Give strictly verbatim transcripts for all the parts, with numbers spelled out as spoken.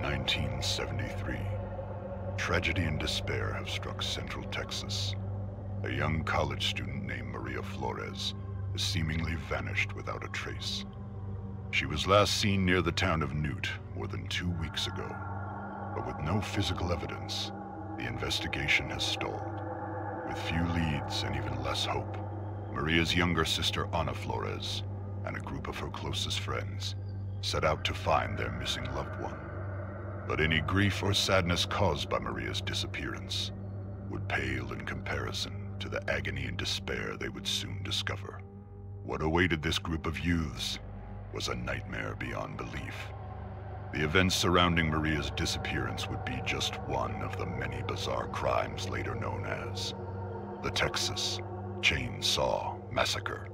nineteen seventy-three. Tragedy and despair have struck Central Texas. A young college student named Maria Flores has seemingly vanished without a trace. She was last seen near the town of Newt more than two weeks ago, but with no physical evidence, the investigation has stalled. With few leads and even less hope, Maria's younger sister Ana Flores and a group of her closest friends set out to find their missing loved one. But any grief or sadness caused by Maria's disappearance would pale in comparison to the agony and despair they would soon discover. What awaited this group of youths was a nightmare beyond belief. The events surrounding Maria's disappearance would be just one of the many bizarre crimes later known as the Texas Chain Saw Massacre.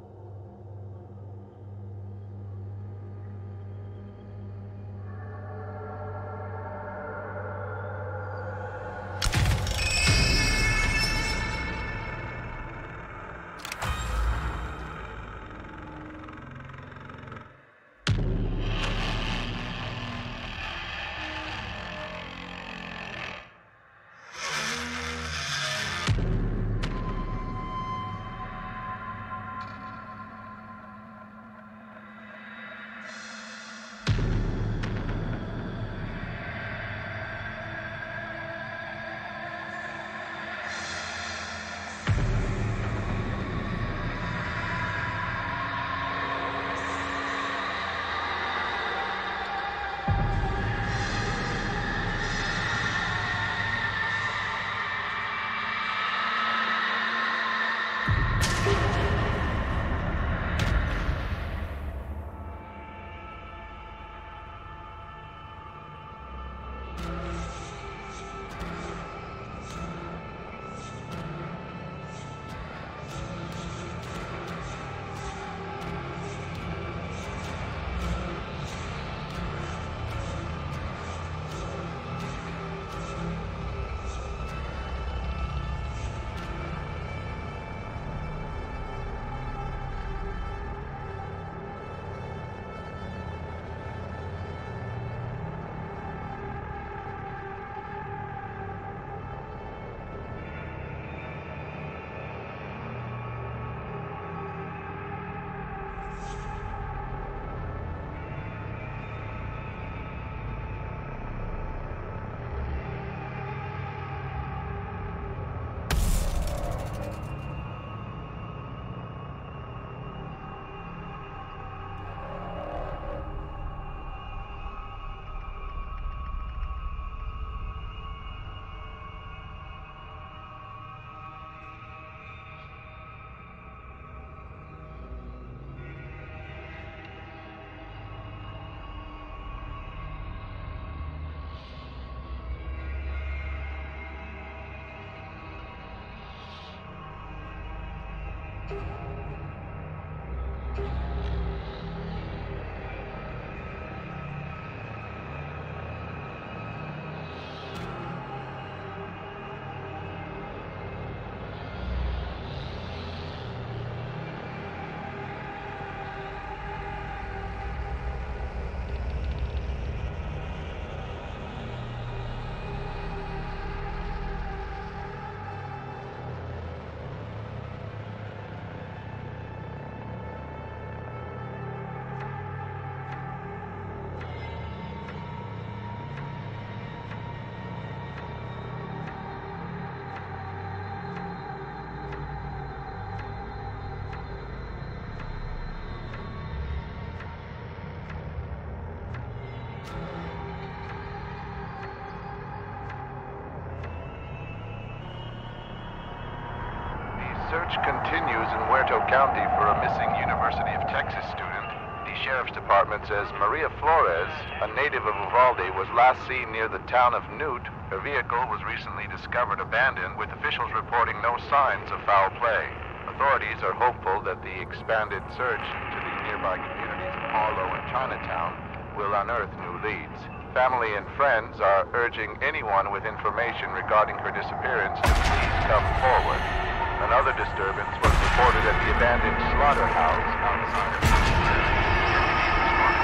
Search continues in Huerto County for a missing University of Texas student. The Sheriff's Department says Maria Flores, a native of Uvalde, was last seen near the town of Newt. Her vehicle was recently discovered abandoned, with officials reporting no signs of foul play. Authorities are hopeful that the expanded search into the nearby communities of Harlow and Chinatown will unearth new leads. Family and friends are urging anyone with information regarding her disappearance to please come forward. Another disturbance was reported at the abandoned slaughterhouse outside of Respondents were called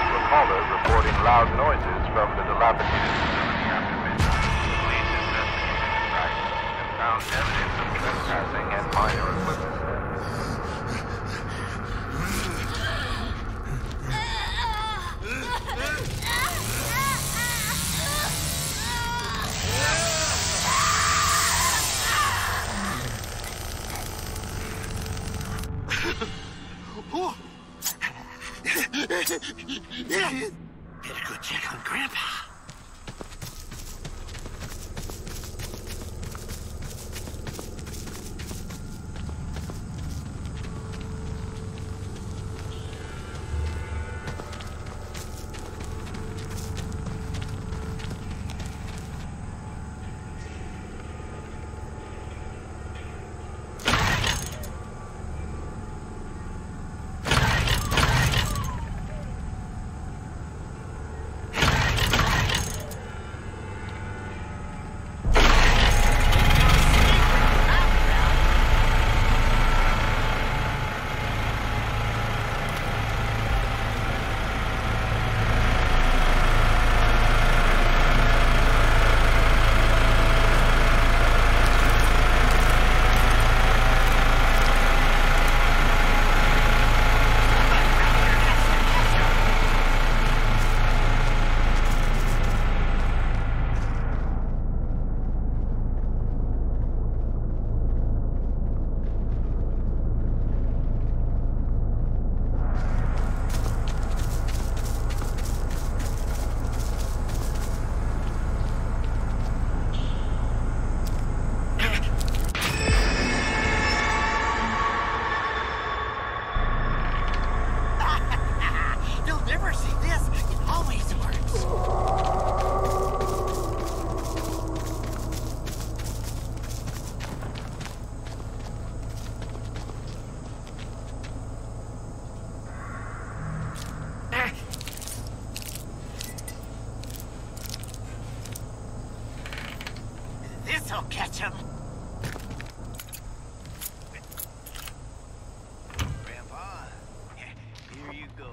caller reporting loud noises from the dilapidated facility after midnight. Police investigated the site and found evidence of trespassing and minor equipment theft. Better go check on Grandpa. This'll catch him. Grandpa, here you go.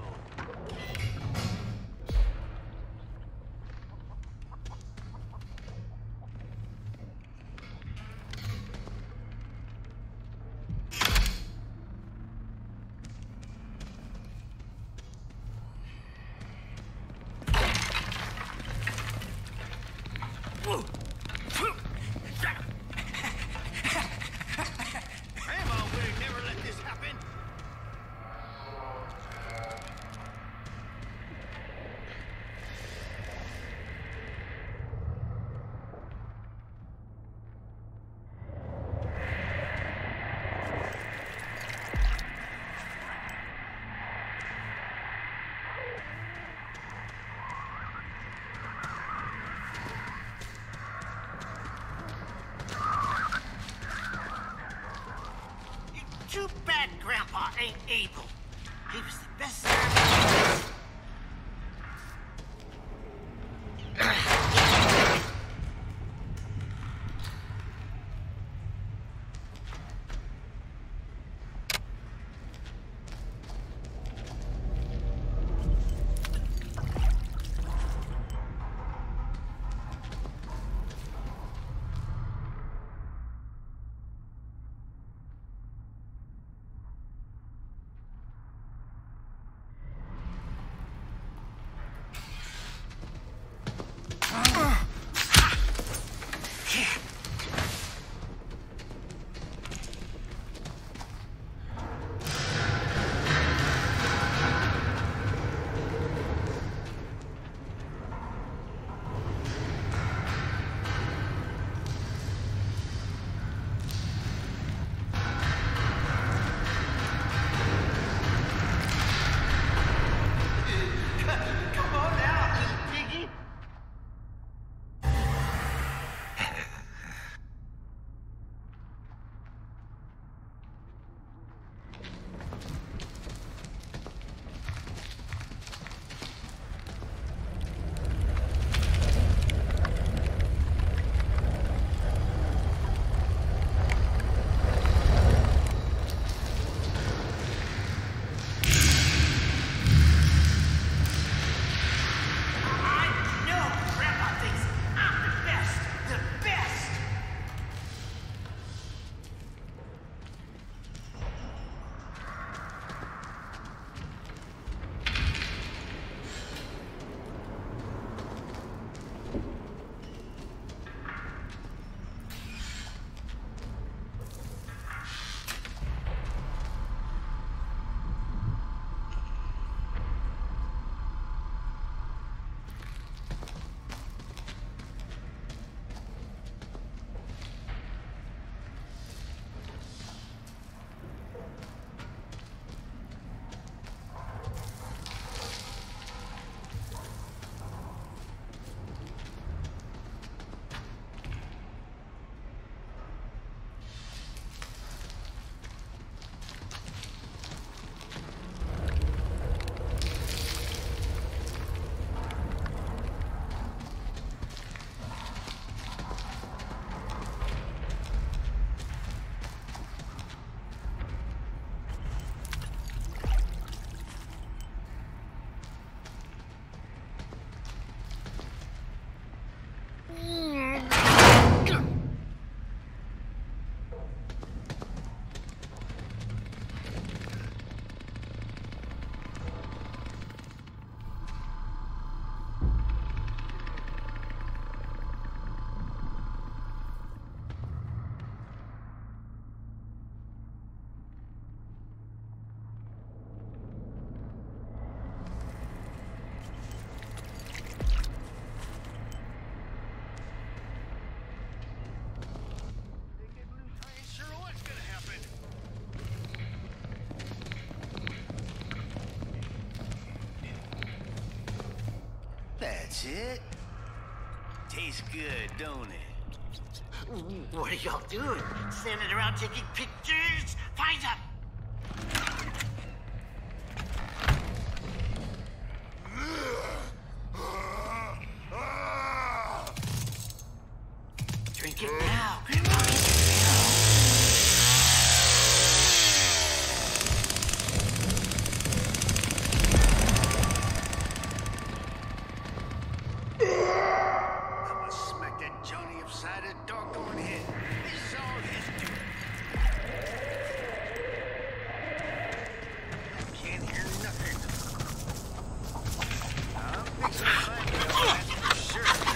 Too bad Grandpa ain't able. He was the best servant. That's it? Tastes good, don't it? What are y'all doing? Standing around taking pictures? Find up! Drink it now, Grandpa. I'ma smack that Johnny upside the doggone head. This is all his doing. Can't hear nothing. I'm fixing to find you, that's for sure.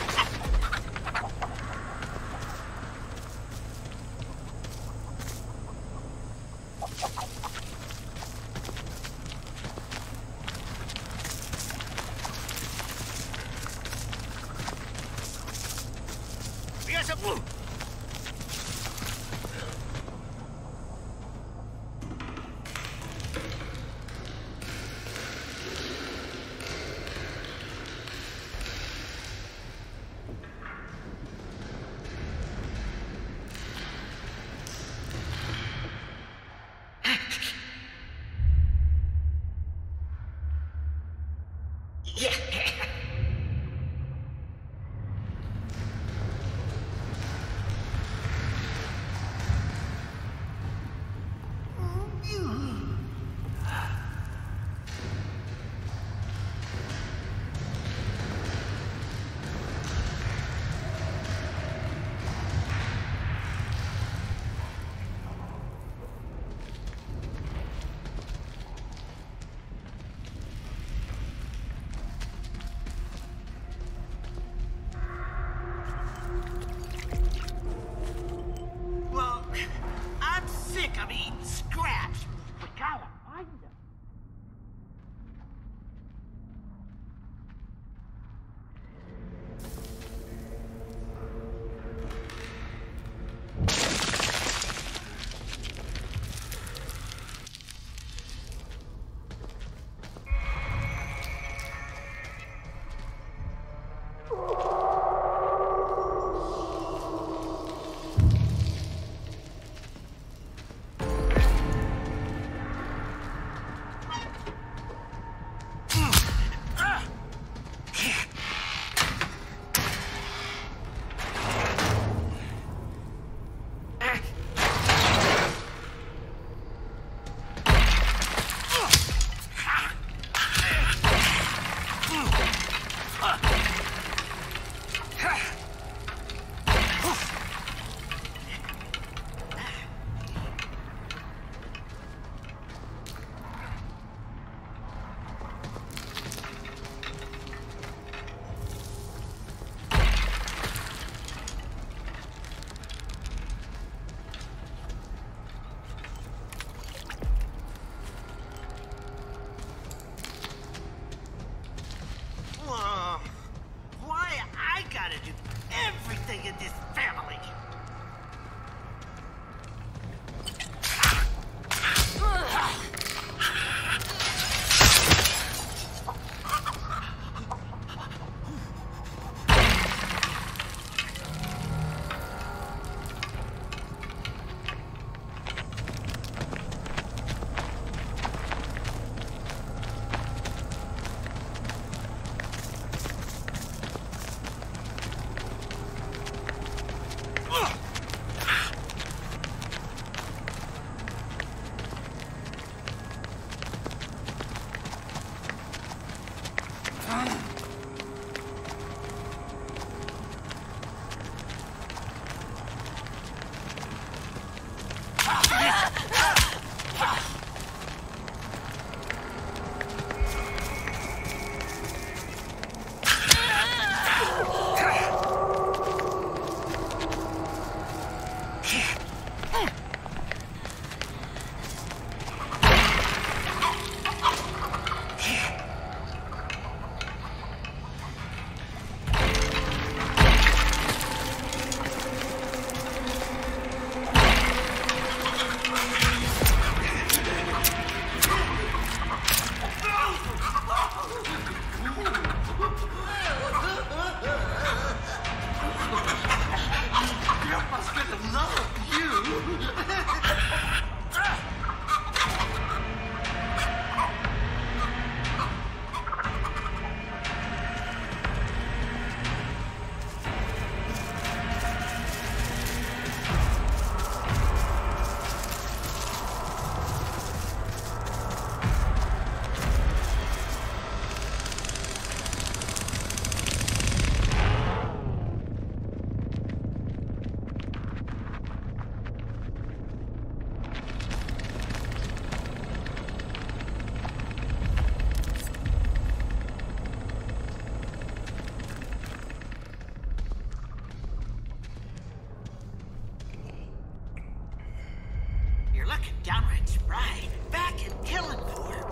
We got some blue. Yeah. Well, I'm sick of eating scraps. We gotta find them. Whoa. Why I gotta do everything in this family? fucking downright spry. Back in killing form.